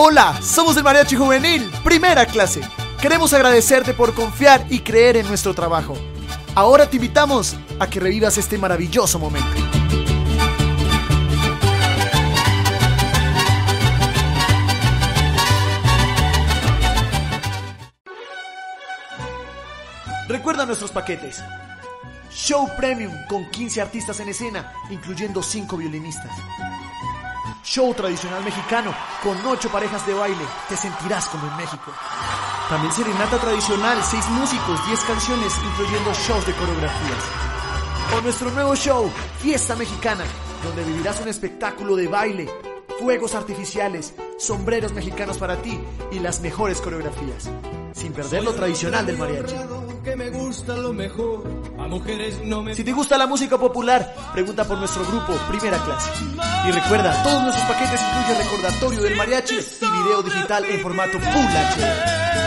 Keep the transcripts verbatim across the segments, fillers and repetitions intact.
Hola, somos el Mariachi Juvenil, primera clase. Queremos agradecerte por confiar y creer en nuestro trabajo. Ahora te invitamos a que revivas este maravilloso momento. Recuerda nuestros paquetes. Show Premium con quince artistas en escena, incluyendo cinco violinistas. Show tradicional mexicano con ocho parejas de baile, te sentirás como en México. También serenata tradicional, seis músicos, diez canciones, incluyendo shows de coreografías. O nuestro nuevo show, Fiesta Mexicana, donde vivirás un espectáculo de baile, fuegos artificiales, sombreros mexicanos para ti y las mejores coreografías, sin perder lo tradicional del mariachi. Que me gusta lo mejor, a mujeres no me... Si te gusta la música popular, pregunta por nuestro grupo Primera Clase. Y recuerda, todos nuestros paquetes incluyen recordatorio del mariachi y video digital en formato Full H D.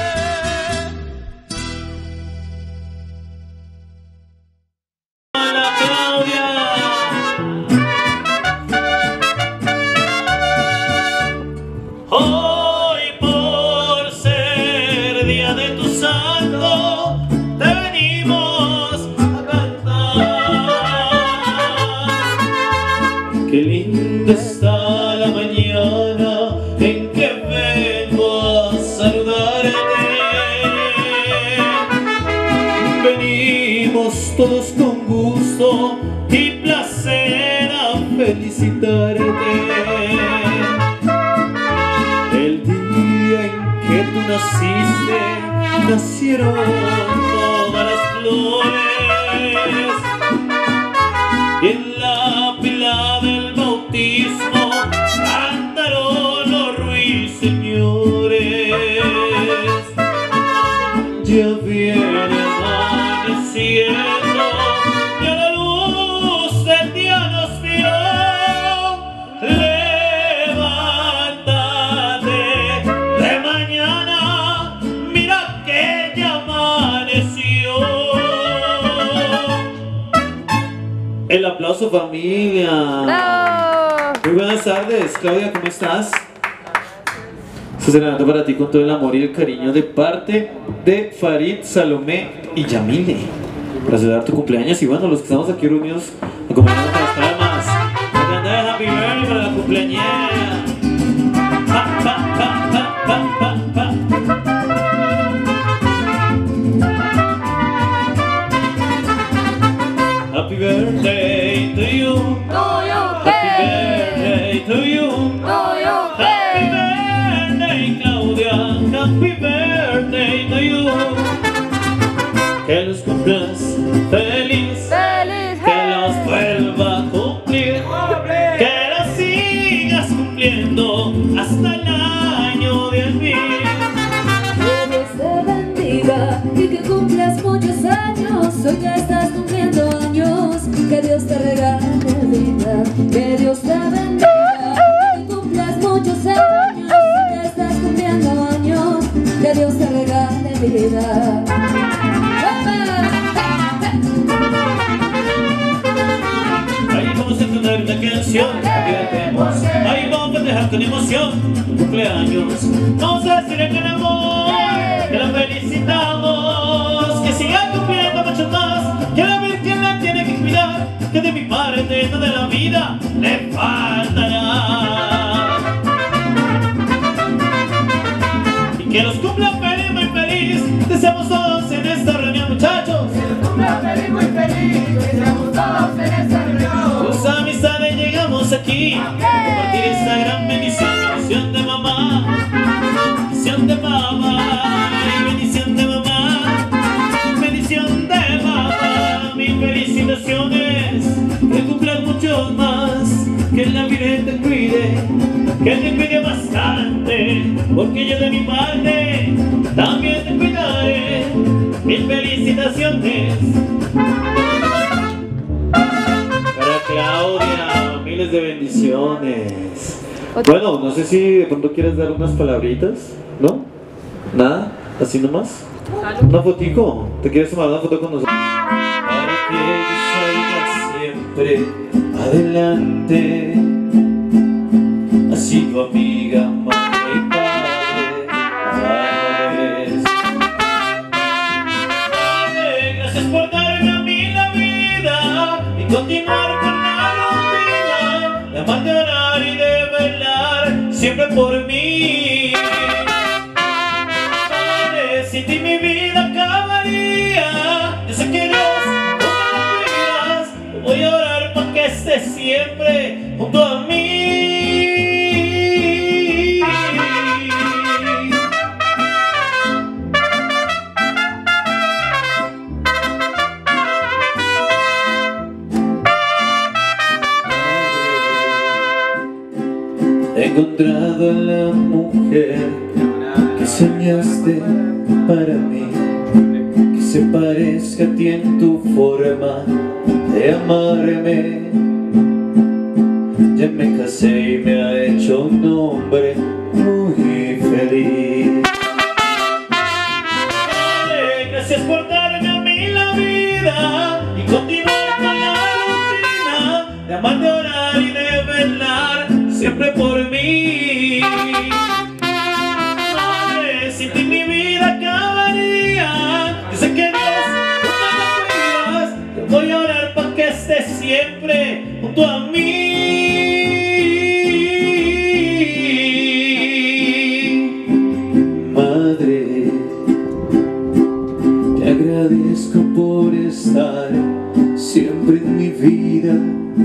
Qué linda está la mañana en que vengo a saludarte. Venimos todos con gusto y placer a felicitarte. El día en que tú naciste, nacieron todas las flores. Y en la pila del bautismo cantaron los ruiseñores. Ya viene amaneciendo y a la luz del día nos vio. Levántate de mañana, mira que ya amaneció. El aplauso, familia. ¡Bravo! Muy buenas tardes, Claudia, ¿cómo estás? Este serenata para ti con todo el amor y el cariño de parte de Farid, Salomé y Yamile, para celebrar tu cumpleaños. Y bueno, los que estamos aquí reunidos acompañados con las palmas, la grande Happy Birthday para la cumpleañera. Pa, pa, pa, pa, pa, pa, pa. Happy birthday to you. To you, Happy birthday to you. to you, Happy birthday, Claudia. Happy birthday to you. Que los cumplas feliz. feliz, Que los vuelva a cumplir. Que los sigas cumpliendo hasta el año diez mil. Que Dios te bendiga y que cumplas muchos años. Hoy ya estás cumpliendo años. Que Dios te regale vida. Que Dios te bendiga y que cumplas muchos años. Hoy ya estás cumpliendo años. Que Dios te regale vida. Ahí vamos a entonar una canción que cantemos. Ahí vamos a dejar con emoción tu cumpleaños. Vamos a decirle con amor que la felicitamos, que siga cumpliendo mucho más, que la Virgen la tiene que cuidar, que de mi parte toda la vida le faltará. Y que los cumpla feliz, muy feliz, deseamos todos en esta reunión, muchachos. feliz, muy feliz, estamos todos en esta reunión. Tus amistades llegamos aquí a compartir esta gran bendición, bendición de mamá, bendición de papá, y bendición de mamá, bendición de papá. Mil felicitaciones, que cumplas muchos más, que la Virgen te cuide, que te cuide bastante, porque yo de mi parte también te cuidaré. Mil felicitaciones para Claudia, miles de bendiciones. Bueno, no sé si de pronto quieres dar unas palabritas, ¿no? ¿Nada? ¿Así nomás? ¿Una fotico? ¿Te quieres tomar una foto con nosotros? Para que yo salga siempre adelante, así tu amiga, mamá y papá. Gracias por darme a mí la vida y continuar con la rutina de amar, de orar y de velar siempre por mí. Padre, sin ti mi vida acabaría. Yo sé que Dios no me cuidas. Voy a orar para que estés siempre junto a mí. He encontrado a la mujer que soñaste para mí, que se parezca a ti en tu forma de amarme. Ya me casé y me ha hecho un hombre muy feliz. Padre, gracias por darme a mí la vida y continuar con la rutina de amar, de orar y de velar siempre por mí. Madre, sin ti mi vida acabaría. Yo sé que Dios no me cuidas. Yo voy a orar para que estés siempre junto a mí. Madre, te agradezco por estar siempre en mi vida.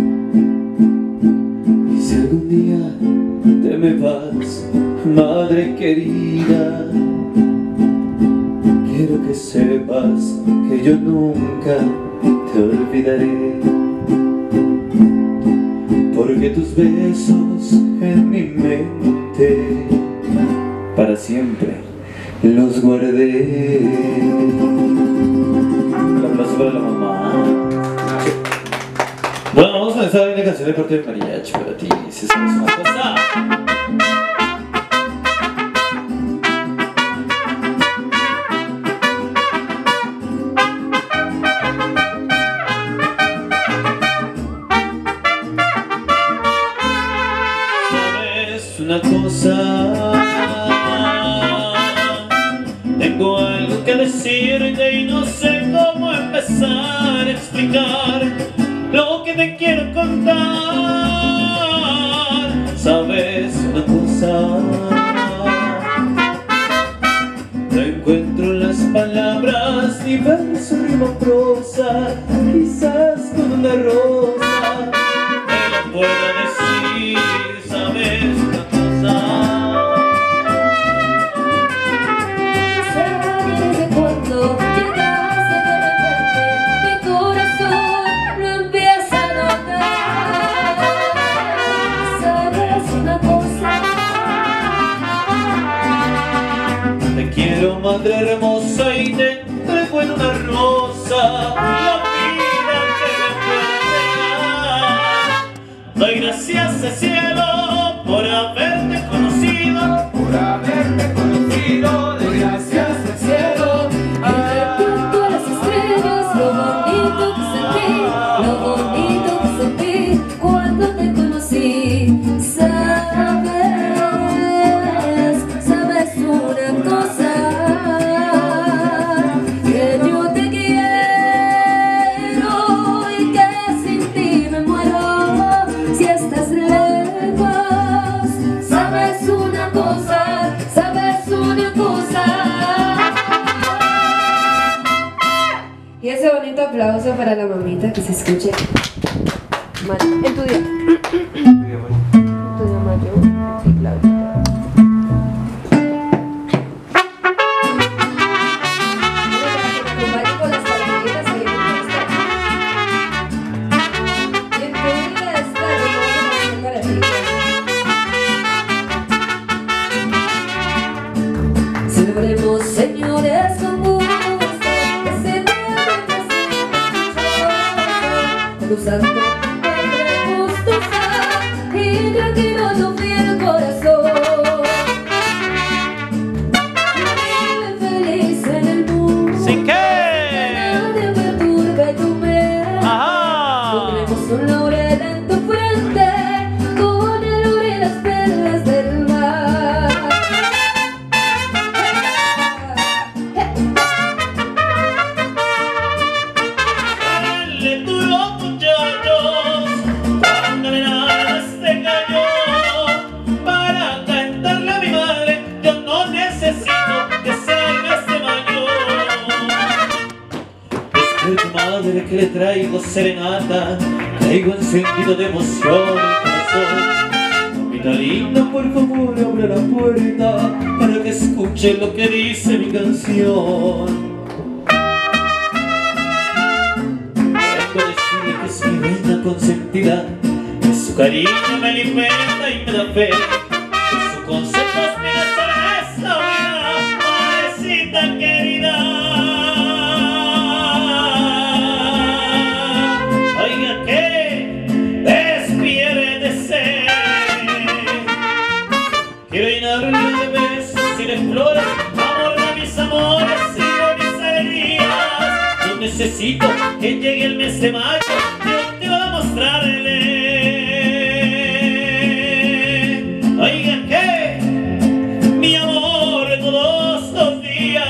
Si algún día te me vas, madre querida, quiero que sepas que yo nunca te olvidaré, porque tus besos en mi mente para siempre los guardé. Un aplauso para la mamá. Bueno, vamos a comenzar una canción de corte de mariachi para ti, si sabes una cosa. ¿Sabes una cosa? Tengo algo que decirte y no sé cómo empezar a explicar lo que te quiero contar. ¿Sabes una cosa? No encuentro las palabras, ni verso, rima, prosa, quizás con una rosa te lo pueda decir. ¿Sabes una cosa? ¿Sabes cuando llegaste de repente? Mi corazón lo empieza a notar. ¿Sabes una cosa? Te quiero, madre hermosa, y te entrego en una rosa la vida que me puede dar. Doy gracias al cielo por haberte conocido, Por haberte conocido, doy gracias al cielo. Y recuerdo a las estrellas lo bonito que sentí, lo bonito que sentí cuando te conocí. Sabes, sabes una cosa, que yo te quiero y que sin ti me muero si estás lejos. Sabes una cosa, sabes una cosa. Y ese bonito aplauso para la mamita, que se escuche. Mal. En tu día. En tu día, Mayo. Sí, claro. Acompañe con las palmaditas ahí en el puesto. Bienvenida a esta hermosa canción para ti. Celebremos, señores, con gusto ese día de cruzando entre gustosa y tranquilo tu fiel corazón. Vive feliz en el mundo. ¿Sin qué? Nadie perturbe tu mente. Ajá. Pondremos un laurel en tu frente con el oro y las perlas del mar. de tu madre que le traigo serenata, traigo encendido de emoción el corazón. Mamita linda, por favor abre la puerta para que escuche lo que dice mi canción. Vengo a decirle que es mi reina consentida, que su cariño me alimenta y me da fe, que su consejo es mi esta vida, madrecita querida. Oiga que despiérdese, quiero llenarle de besos y de flores, amor de mis amores y de mis alegrías. Yo necesito que llegue el mes de mayo, yo te voy a mostrarle. Oiga que mi amor todos los días,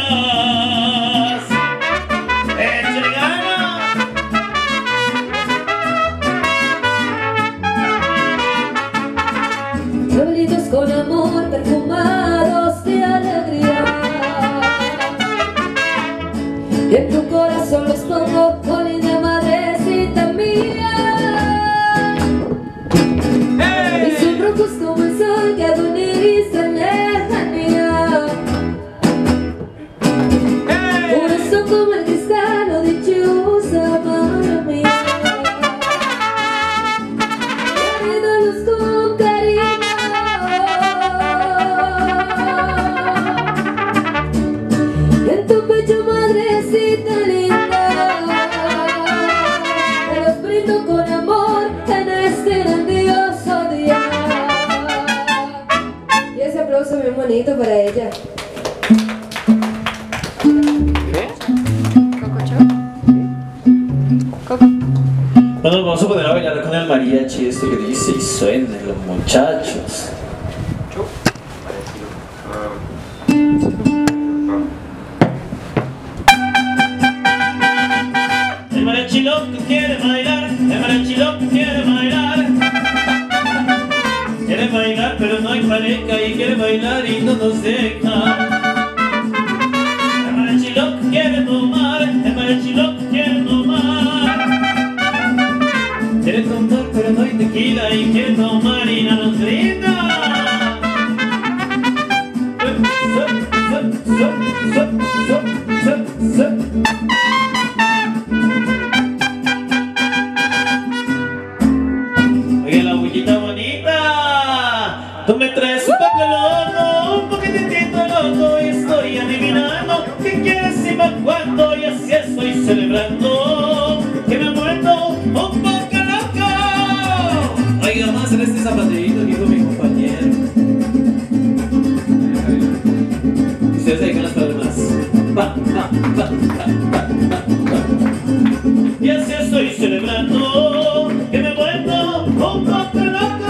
échale ganas. Pueblitos con amor perfumados de alegría, y en tu corazón los pongo, oh linda madrecita mía. Y son rojos como el sol que agoniza en lejanía, corazón como el cristal, oh dichosa madre mía. Guárdalos con cariño en tu pecho, madrecita linda. Te los brindo con amor en este grandioso día. Y ese aplauso bien bonito para ella. Bueno, vamos a poner a bailar con el mariachi este que dice y suena los muchachos. El mariachi loco quiere bailar, el mariachi loco quiere bailar. Quiere bailar pero no hay pareja y quiere bailar y no nos deja. El mariachi loco quiere tomar, el mariachi loco quiere tomar. Quiere tomar pero no hay tequila y quiere tomar y no nos brinda. Oye la bullita bonita, tú me traes un papelón, un poquitito loco y estoy adivinando qué quieres y pa' cuándo, y así estoy celebrando que me he muerto un poco. Oiga, vamos a hacer este zapateíto aquí con mi compañero. Y ustedes ahí con las palmas. Pa, pa, pa, pa, pa, pa, pa. Y así estoy celebrando que me he vuelto un poco loco.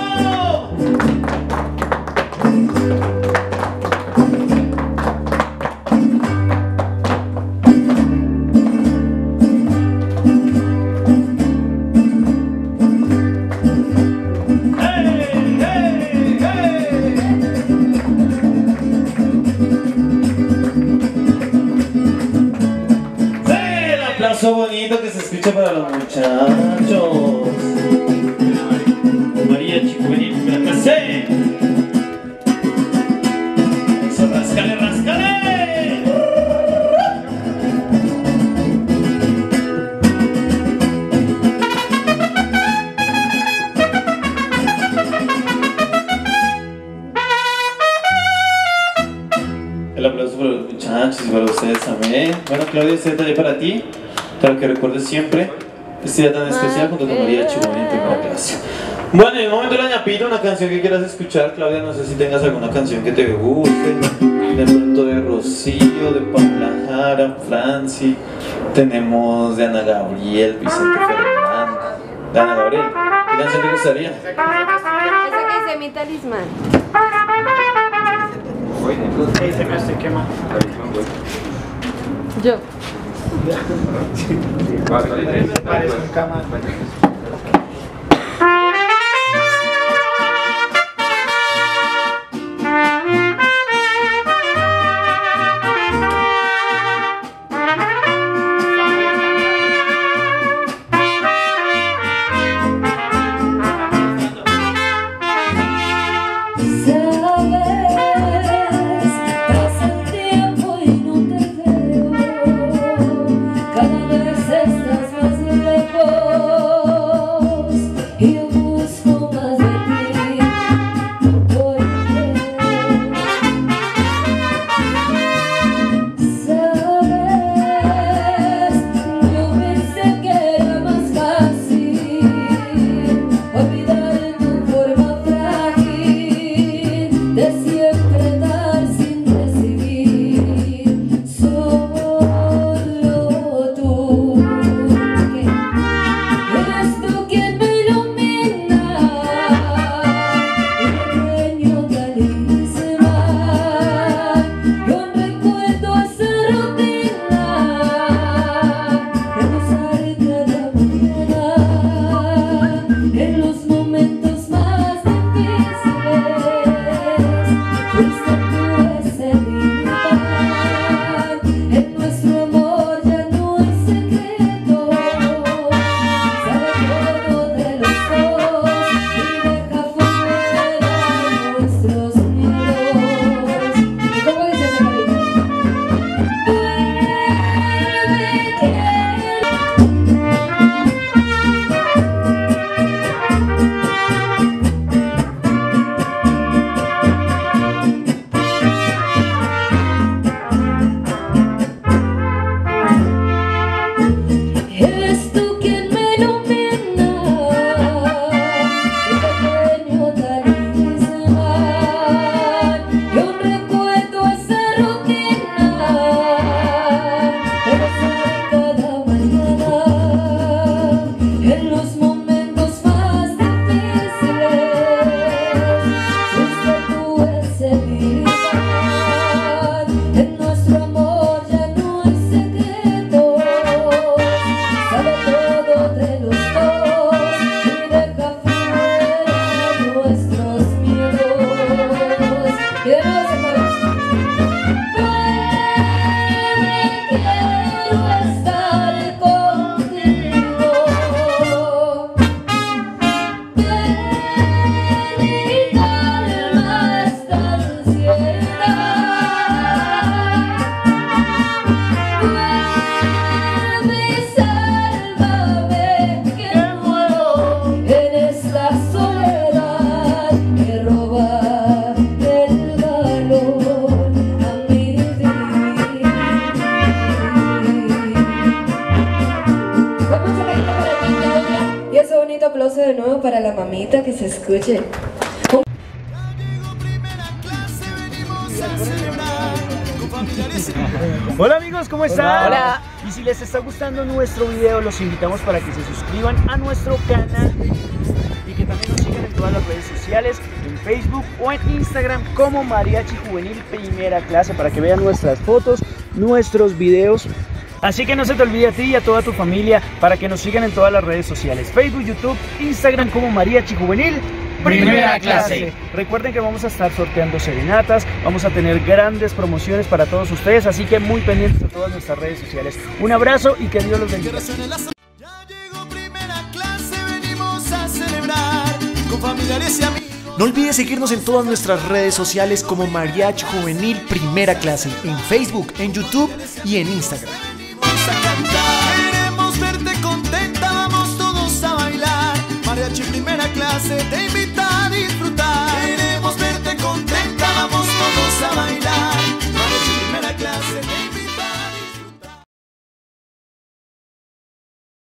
Bonito que se escucha para los muchachos. María Chico, vení, me la casé. Eso, rascale, rascale. El aplauso para los muchachos y para ustedes también. Bueno, Claudia, este detalle para ti. Para que recuerdes siempre este día tan especial junto con María Chiboni en primera clase. Bueno, en el momento de la ñapita, una canción que quieras escuchar, Claudia, no sé si tengas alguna canción que te guste. De pronto de Rocío, de Paula Jara, Franci, tenemos de Ana Gabriel, Vicente Fernández, de Ana Gabriel. ¿Qué canción te gustaría? Esa que dice mi talismán. Se me hace quema. Yo. Parece un cama. aplauso de nuevo para la mamita que se escuche. Hola amigos, ¿cómo están? Hola. Y si les está gustando nuestro video, los invitamos para que se suscriban a nuestro canal y que también nos sigan en todas las redes sociales, en Facebook o en Instagram como Mariachi Juvenil Primera Clase, para que vean nuestras fotos, nuestros videos. Así que no se te olvide a ti y a toda tu familia para que nos sigan en todas las redes sociales, Facebook, YouTube, Instagram como Mariachi Juvenil Primera Clase. Recuerden que vamos a estar sorteando serenatas, vamos a tener grandes promociones para todos ustedes, así que muy pendientes de todas nuestras redes sociales. Un abrazo y que Dios los bendiga. Ya llegó Primera Clase, venimos a celebrar con familiares y amigos. No olvides seguirnos en todas nuestras redes sociales como Mariachi Juvenil Primera Clase, en Facebook, en YouTube y en Instagram. Queremos verte contenta, vamos todos a bailar. Mariachi Primera Clase te invita a disfrutar.